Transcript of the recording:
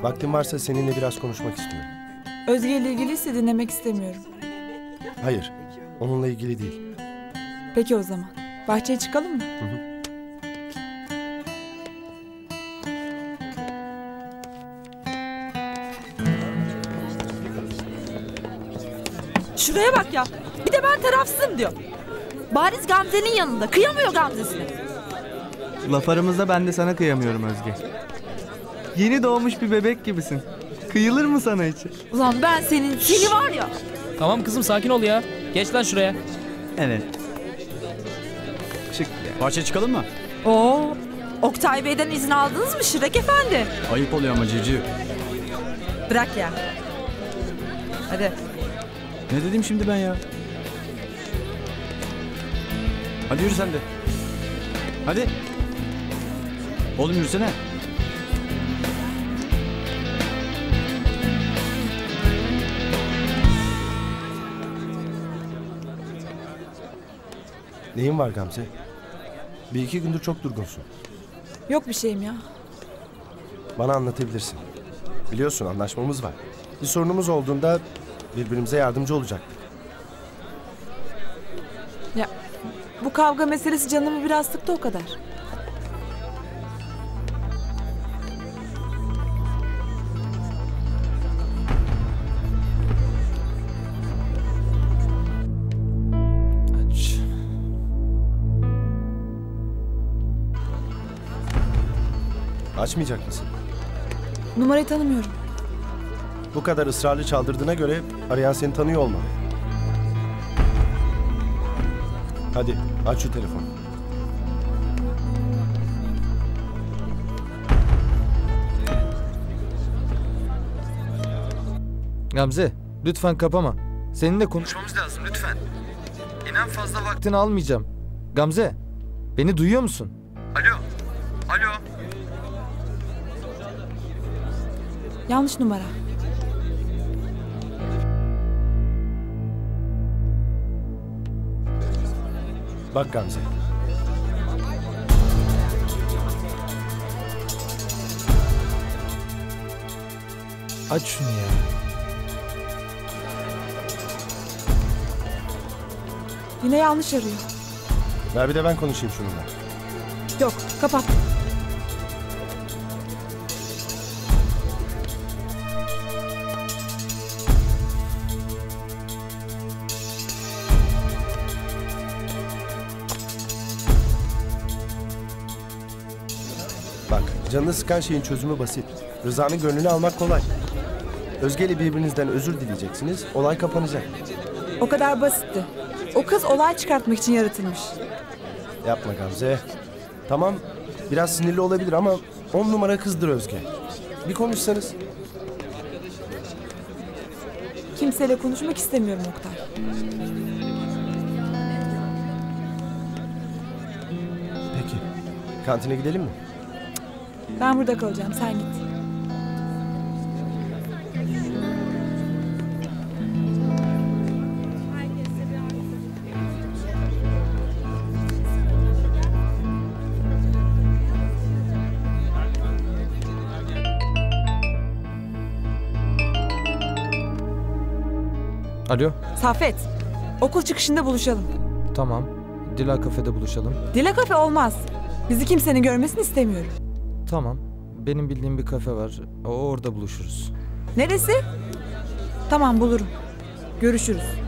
Vaktin varsa seninle biraz konuşmak istiyorum. Özge ile ilgiliyse dinlemek istemiyorum. Hayır, onunla ilgili değil. Peki o zaman. Bahçeye çıkalım mı? Hı hı. Şuraya bak ya. Bir de ben tarafsızım diyor. Bariz Gamze'nin yanında. Kıyamıyor Gamze'sine. Laf aramızda ben de sana kıyamıyorum Özge. Yeni doğmuş bir bebek gibisin. Kıyılır mı sana hiç? Ulan ben seni var ya. Tamam kızım sakin ol ya. Geç lan şuraya. Evet. Çık ya. Bahçeye çıkalım mı? Oo. Oktay Bey'den izin aldınız mı Şirek Efendi? Ayıp oluyor ama civciv. Bırak ya. Hadi. Ne dedim şimdi ben ya? Hadi yürü sen de. Hadi. Oğlum yürüsene. Neyin var Gamze? Bir iki gündür çok durgunsun. Yok bir şeyim ya. Bana anlatabilirsin. Biliyorsun anlaşmamız var. Bir sorunumuz olduğunda birbirimize yardımcı olacaktık. Ya bu kavga meselesi canımı biraz sıktı o kadar. Aç. Açmayacak mısın? Numarayı tanımıyorum. Bu kadar ısrarlı çaldırdığına göre arayan seni tanıyor olmalı. Hadi aç şu telefonu. Gamze, lütfen kapama. Seninle konuşmamız lazım lütfen. İnan fazla vaktini almayacağım. Gamze, beni duyuyor musun? Alo, alo. Yanlış numara. Bak Gamze. Aç şunu ya. Yine yanlış arıyor. Ver bir de ben konuşayım şununla. Yok, kapat. Bak, canını sıkan şeyin çözümü basit. Rıza'nın gönlünü almak kolay. Özge ile birbirinizden özür dileyeceksiniz, olay kapanacak. O kadar basitti. O kız olay çıkartmak için yaratılmış. Yapma Gamze. Tamam, biraz sinirli olabilir ama 10 numara kızdır Özge. Bir konuşsanız. Kimseyle konuşmak istemiyorum Oktay. Peki, kantine gidelim mi? Ben burada kalacağım, sen git. Alo, Saffet, okul çıkışında buluşalım. tamam. Dila kafede buluşalım. Dila kafe olmaz. Bizi kimsenin görmesini istemiyorum. Tamam. Benim bildiğim bir kafe var. Orada buluşuruz. Neresi? Tamam, bulurum. Görüşürüz.